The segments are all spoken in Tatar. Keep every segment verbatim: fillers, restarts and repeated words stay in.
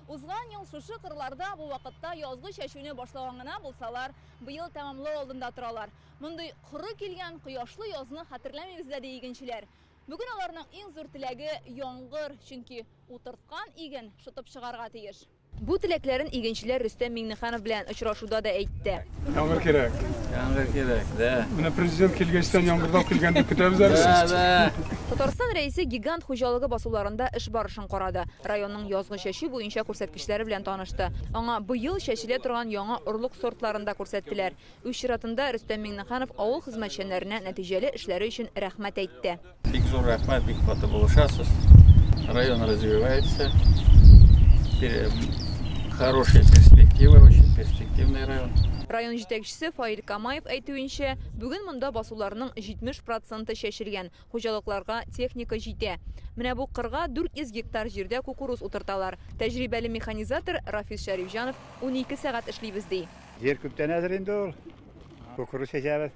Узган ел шушы кырларда бу вакытта язгы чәчүне башлаган гына булсалар, быел тәмамлау алдында торалар. Мондый куры килгән кояшлы язны хәтерләмибез дә игенчеләр. Бүген аларның иң зур теләге яңгыр, чөнки утырткан иген шытып чыгарга тиеш. Бу теләкләрен игенчеләр Рөстәм Миңнеханов белән очрашуда да әйтте. Яңгыр кирәк. Яңгыр кирәк, да. Менә президент килгәчтән яңгырдан килгән дип көтәбез әле. Да, да. Татарстан рәисе гигант хуҗалыгы басуларында эш барышын карады. Районның язгы чәчү буенча күрсәткечләре белән танышты. Аңа быел чәчелә торган яңа орлык сортларында күрсәттеләр. Үз чиратында Рөстәм Миңнеханов авыл хезмәтчәннәренә нәтиҗәле эшләре өчен рәхмәт әйтте. Бик зур рәхмәт, бик каты булышасыз. Район развивается. Хорошие перспективы, очень перспективный район. Район җитәкчесе Фаил Камаев әйтүенчә, бүген монда басуларның җитмеш проценты чәчелгән. Хуҗалыкларга техника җитә. Менә бу кырга дүрт йөз гектар җирдә кукуруз утырталар. Тәҗрибәле механизатор Рафис Шәрифҗанов унике сәгать эшлибез ди. Җир күптән әзер инде ул. Кукуруз чәчәбез.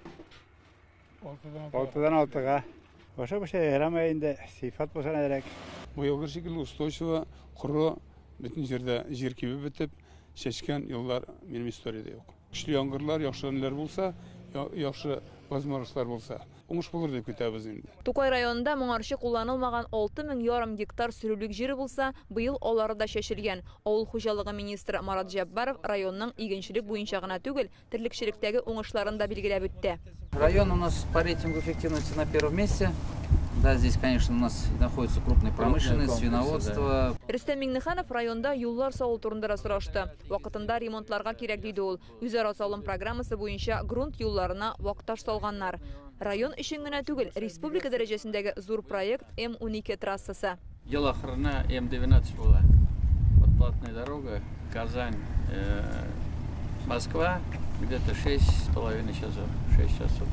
алтыдан алтыга. Баша-баша ярамый инде. Сыйфат булса нәдәрәк. Бу елгы шикелле устойчивый, куры бөтен җирдә җир кибеп бетеп, чәчкән еллар минем историядә юк. Көчле яңгырлар, яхшы нәләр булса, яхшы возможностьлар булса, уңыш булыр дип көтәбез инде. Тукай районында моңарчы кулланылмаган алты мең ярым гектар сөрүлек җире булса, быел алары да чәчелгән. Авыл хуҗалыгы министры Марат Җаббаров районның игенчелек буенча гына түгел, терлекчелектәге уңышларын да билгеләп үтте. Район у нас по рейтингу эффективности на первом месте. Да, здесь, конечно, у нас находится крупная промышленность, свиноводство. Рөстәм Миңнеханов районда юллар салу турында сорашты. Вакытында ремонтларга кирәк диде ул. Үзара салым программасы буенча грунт юлларына вакташ салганнар. Район өчен генә түгел, республика дәрәҗәсендәге зур проект М унике трассасы. Ел ахырына М девятнадцать была. Вот платная дорога Казань, э, Москва, где-то шесть с половиной часов, шесть часов.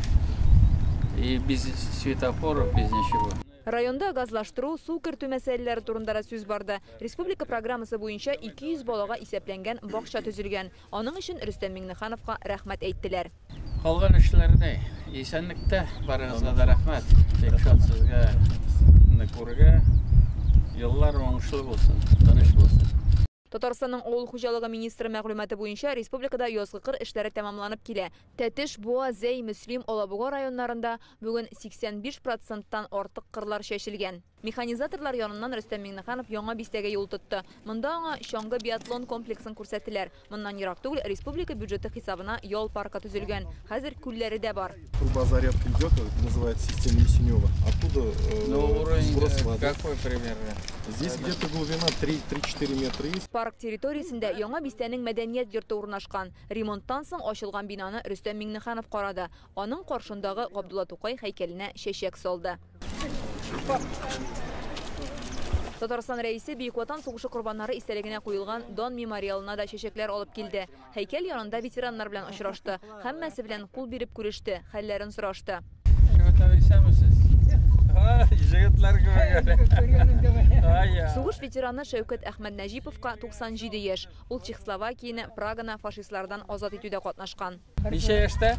И без светофоров, без ничего. Районда газлаштыру, су кертү мәсьәләләре турында сүз барды. Республика программасы буенча ике йөз балага исәпләнгән бакча төзелгән. Аның өчен Рөстәм Миңнехановка рәхмәт әйттеләр. Калган эшләрне исәнлектә барыгызга да рәхмәт. Тик шатсызга, күргә еллар уңышлы булсын, тыныч булсын. Татарстанның авыл хуҗалыгы министры мәгълүматы буенча республикада язгы кыр эшләре тәмамланып килә. Тәтеш, Буа, Зәй, Мөслим, Алабуга районнарында бүген сиксән биш проценттан артык кырлар чәчелгән. Механизаторлар яныннан Рөстәм Миңнеханов яңа бистәгә юл тотты. Монда аңа чаңгы биатлон комплексын күрсәттеләр. Моннан ерак түгел республика бюджеты хисабына ял паркы төзелгән. Хәзер күлләре дә бар. Труба зарядка идет, называется система Ясенева. Оттуда э, сброс воды. Какой примерно? Здесь где-то глубина три-четыре метра есть. Парк территориясендә яңа бистәнең мәдәният йорты урнашкан. Ремонттан соң ачылган бинаны Рөстәм Миңнеханов карады. Аның каршындагы Габдулла Тукай һәйкәленә чәчәк салды. Татарстан рәисе Бөек Ватан сугышы корбаннары истәлегенә куелган Дон мемориалына да чәчәкләр алып килде. Һәйкәл янында ветераннар белән очрашты. Һәммәсе белән кул биреп күреште, хәлләрен сорашты. Сугыш ветераны Шәүкәт Әхмәт Нәҗиповка туксан җиде яшь. Ул Чехословакияне, Праганы фашистлардан азат итүдә катнашкан. Ничә яшьтә?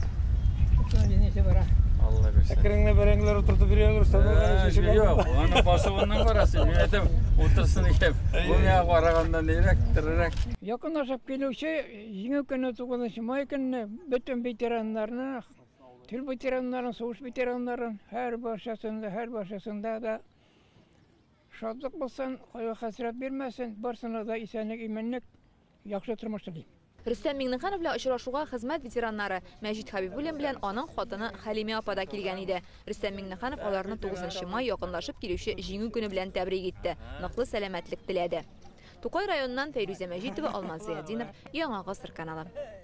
Алла бирсен. Әкренле бәрәңгеләр утыртып бирәләр, сабырга чәчәк. Юк, аны басуыннан барасы. Мин әйтәм, утырсын икән. Бу миңа карагандан нирәк, тирәк. Якынлашып килүче җиңү көне тугызынчы май көнне бөтен ветераннарны, тел ветераннарын, сугыш ветераннарын һәр баршасында, һәр баршасында да шатлык булсын, кайгы хәсрәт бирмәсен, барсына да исәнлек, иманлык, яхшы тормыш телим. Рөстәм Миңнеханов белән очрашуга хезмәт ветераннары Мәҗит Хәбибуллин белән аның хатыны Хәлимә апа да килгән иде. Рөстәм Миңнеханов аларны тугызынчы май якынлашып килүче җиңү көне белән тәбрик итте. Ныклы сәламәтлек теләде. Тукай районыннан Фәйрүзә Мәҗитова, Алмаз Зыятдинов, Яңа Гасыр каналы.